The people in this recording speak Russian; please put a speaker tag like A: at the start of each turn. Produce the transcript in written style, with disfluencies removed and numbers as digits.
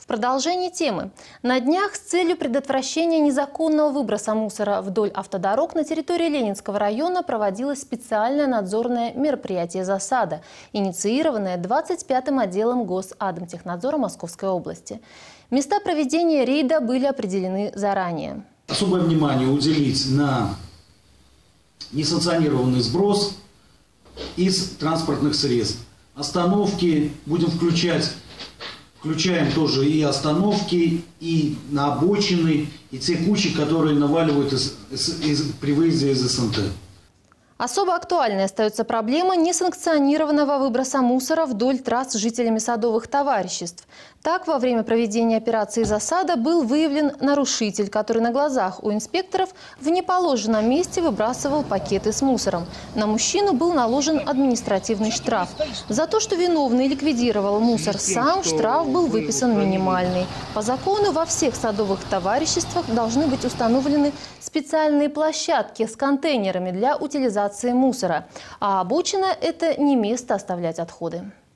A: продолжении темы. На днях с целью предотвращения незаконного выброса мусора вдоль автодорог на территории Ленинского района проводилось специальное надзорное мероприятие «Засада», инициированное 25-м отделом Госатомтехнадзора Московской области. Места проведения рейда были определены заранее.
B: Особое внимание уделить на несанкционированный сброс из транспортных средств. Остановки будем включаем тоже и остановки, и на обочины, и те кучи, которые наваливают при выезде из СНТ.
A: Особо актуальной остается проблема несанкционированного выброса мусора вдоль трасс жителями садовых товариществ. Так, во время проведения операции «Засада» был выявлен нарушитель, который на глазах у инспекторов в неположенном месте выбрасывал пакеты с мусором. На мужчину был наложен административный штраф. За то, что виновный ликвидировал мусор сам, штраф был выписан минимальный. По закону во всех садовых товариществах должны быть установлены специальные площадки с контейнерами для утилизации мусора. А обочина – это не место оставлять отходы.